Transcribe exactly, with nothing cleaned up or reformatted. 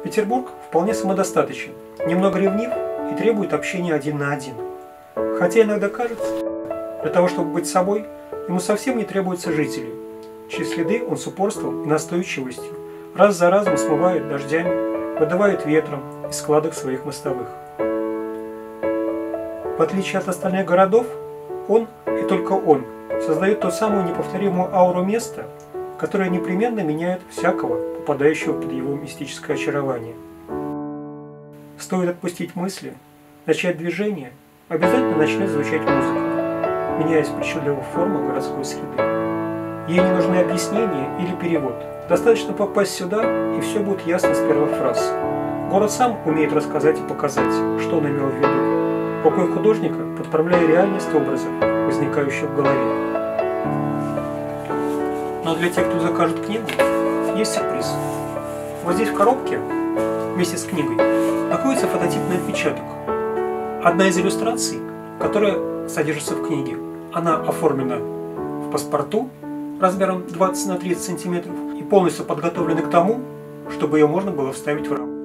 Петербург вполне самодостаточен, немного ревнив и требует общения один на один. Хотя иногда кажется, для того, чтобы быть собой, ему совсем не требуются жители, чьи следы он с упорством и настойчивостью раз за разом смывает дождями, выдувает ветром из складок своих мостовых. В отличие от остальных городов, он, и только он, создает ту самую неповторимую ауру места, которое непременно меняет всякого, попадающего под его мистическое очарование. Стоит отпустить мысли, начать движение, обязательно начнет звучать музыка, меняясь причудливой формой городской среды. Ей не нужны объяснения или перевод. Достаточно попасть сюда, и все будет ясно с первых фраз. Город сам умеет рассказать и показать, что он имел в виду, рукой художника подправляя реальность образов, возникающих в голове. Но для тех, кто закажет книгу, есть сюрприз. Вот здесь в коробке, вместе с книгой, находится фототипный отпечаток. Одна из иллюстраций, которая содержится в книге, она оформлена в паспорту размером двадцать на тридцать сантиметров и полностью подготовлена к тому, чтобы ее можно было вставить в раму.